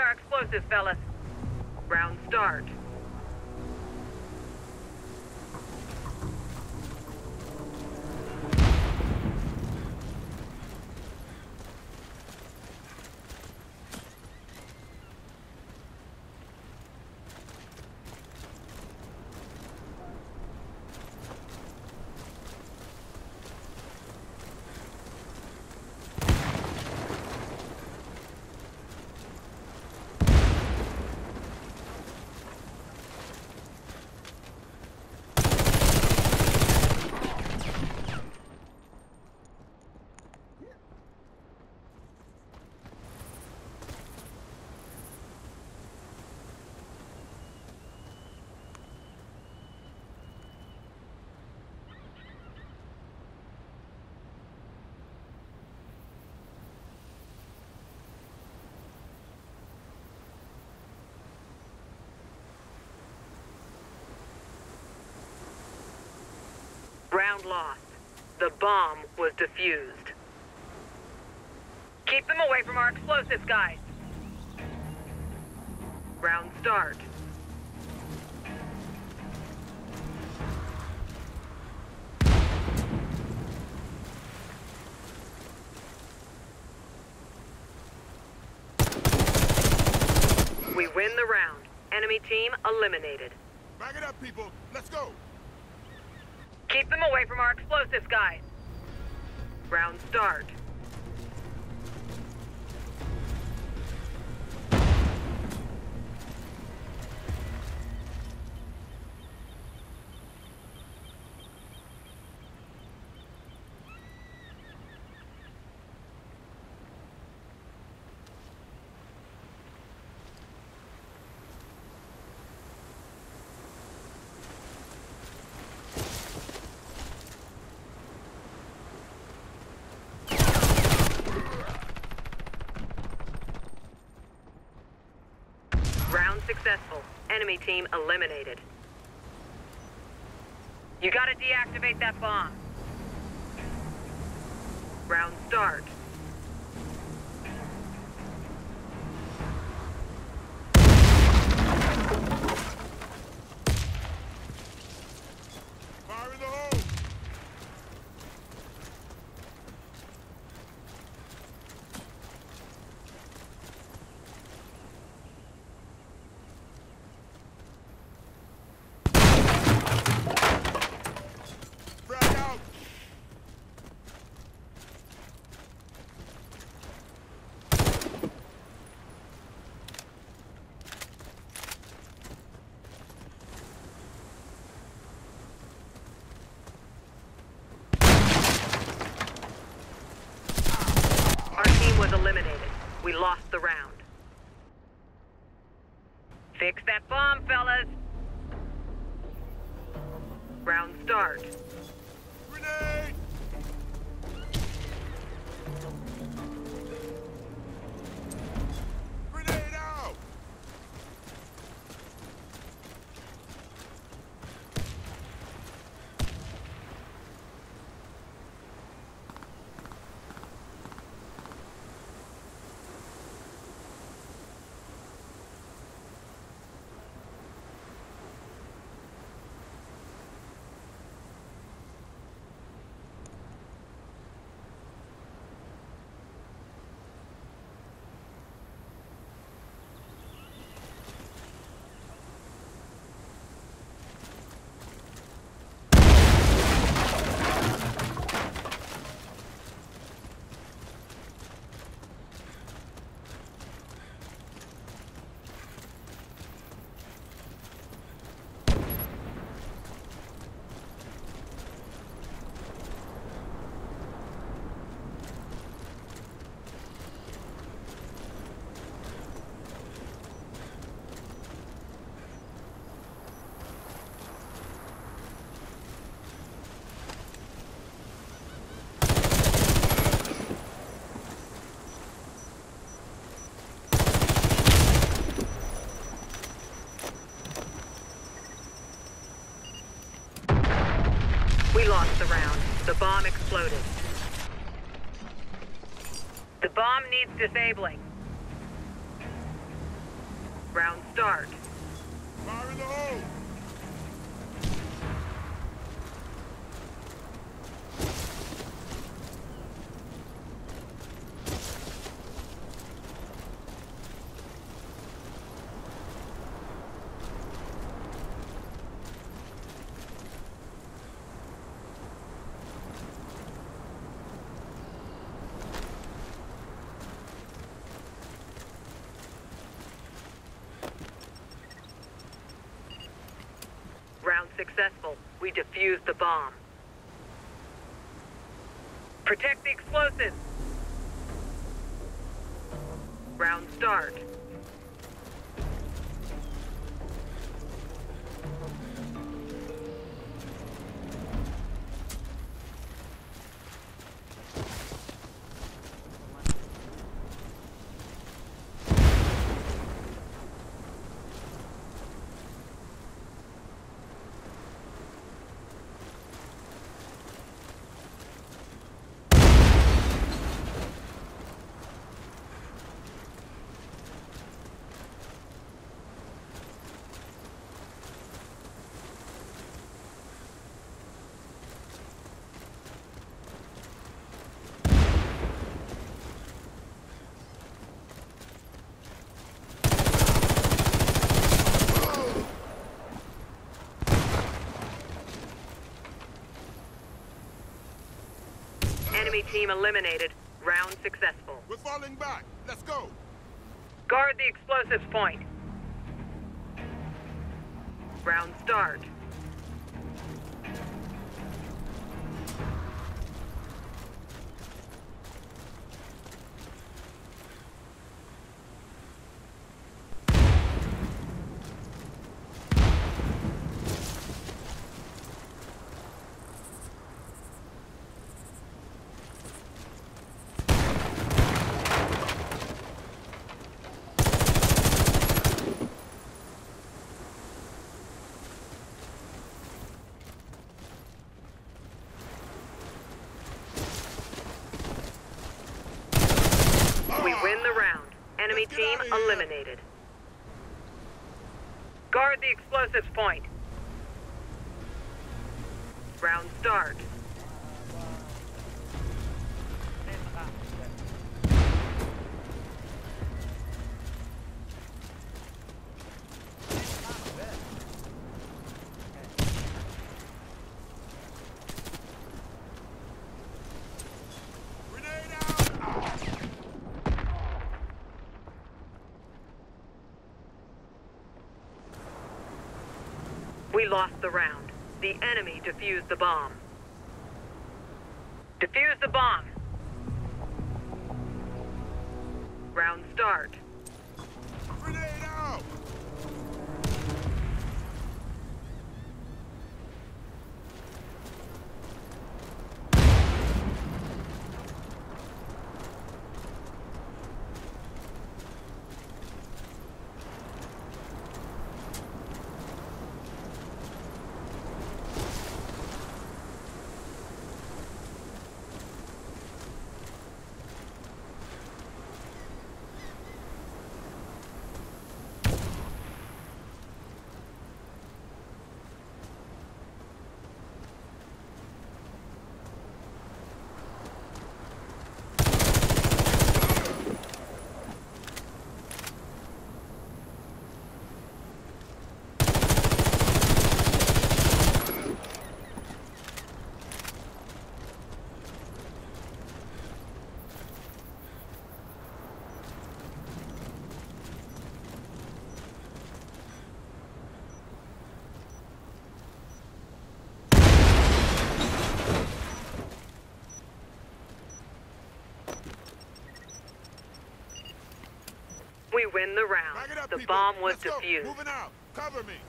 our explosives, fellas. Round start. Round lost. The bomb was defused. Keep them away from our explosives, guys. Round start. We win the round. Enemy team eliminated. Back it up, people. Let's go. Keep them away from our explosives, guys. Round start. Round successful. Enemy team eliminated. You gotta deactivate that bomb. Round start. Fire in the hole. Frag out. Our team was eliminated. We lost the round. Fix that bomb, fellas. Round start. Grenade. Grenade out. We lost the round. The bomb exploded. The bomb needs disabling. Round start. Fire in the hole! Round successful. We defused the bomb. Protect the explosives. Round start. Enemy team eliminated. Round successful. We're falling back. Let's go. Guard the explosives point. Round start. We win the round. Enemy Let's get team out of here. eliminated. Guard the explosives point. Round start. Grenade out! We lost the round. The enemy defused the bomb. Defuse the bomb. Round start. Grenade out! We win the round. Back it up, The people. bomb was Let's go. defused. Moving out. Cover me.